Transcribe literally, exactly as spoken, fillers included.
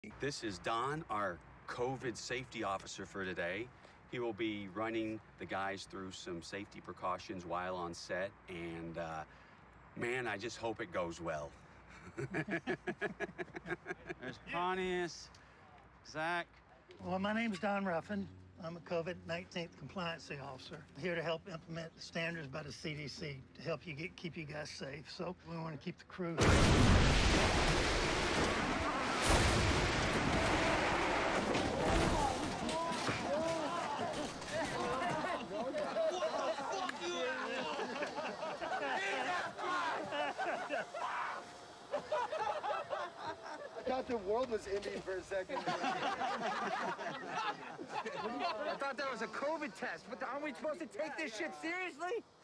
This is Don, our COVID safety officer for today. He will be running the guys through some safety precautions while on set, and uh, man, I just hope it goes well. There's Pontius, Zach. Well, my name's Don Ruffin. I'm a COVID nineteen compliance officer here to help implement the standards by the C D C to help you get, keep you guys safe. So we want to keep the crew. I thought the world was ending for a second. I thought that was a COVID test, but aren't we supposed to take this shit seriously?